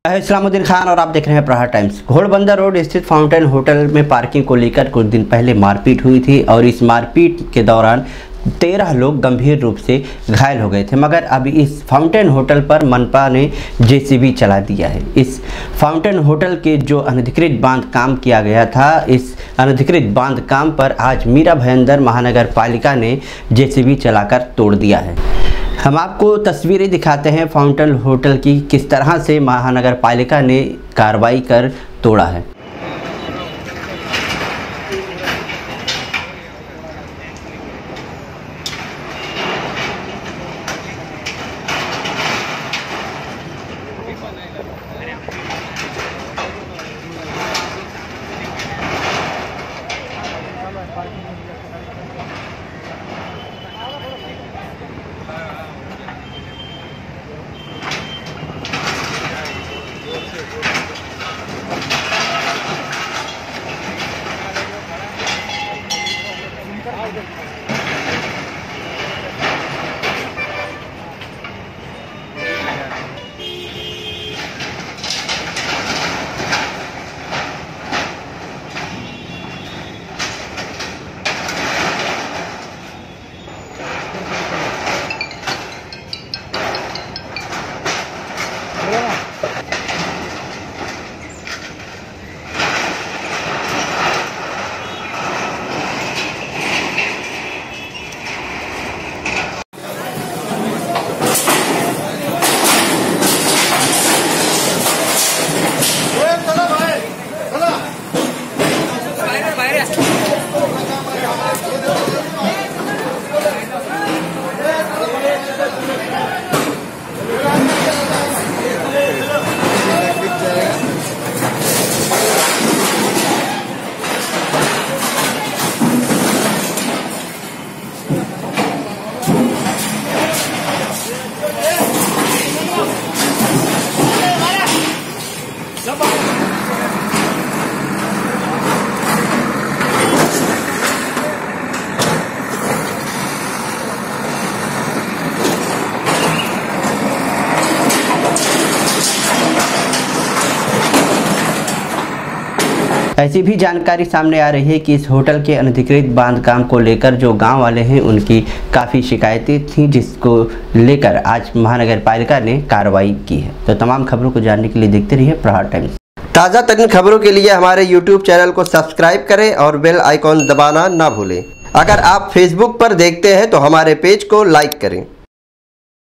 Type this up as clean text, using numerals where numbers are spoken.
इस्लामुद्दीन खान और आप देख रहे हैं प्रहार टाइम्स। घोड़बंदर रोड स्थित फाउंटेन होटल में पार्किंग को लेकर कुछ दिन पहले मारपीट हुई थी और इस मारपीट के दौरान 13 लोग गंभीर रूप से घायल हो गए थे। मगर अभी इस फाउंटेन होटल पर मनपा ने जेसीबी चला दिया है। इस फाउंटेन होटल के जो अनधिकृत बांध काम किया गया था, इस अनधिकृत बांध काम पर आज मीरा भयंदर महानगर पालिका ने जेसीबी चलाकर तोड़ दिया है। हम आपको तस्वीरें दिखाते हैं फाउंटेन होटल की, किस तरह से महानगर पालिका ने कार्रवाई कर तोड़ा है। ऐसी भी जानकारी सामने आ रही है कि इस होटल के अनधिकृत बांध काम को लेकर जो गांव वाले हैं उनकी काफ़ी शिकायतें थीं, जिसको लेकर आज महानगर पालिका ने कार्रवाई की है। तो तमाम खबरों को जानने के लिए देखते रहिए प्रहार टाइम्स। ताज़ा तरीन खबरों के लिए हमारे YouTube चैनल को सब्सक्राइब करें और बेल आइकॉन दबाना ना भूलें। अगर आप फेसबुक पर देखते हैं तो हमारे पेज को लाइक करें।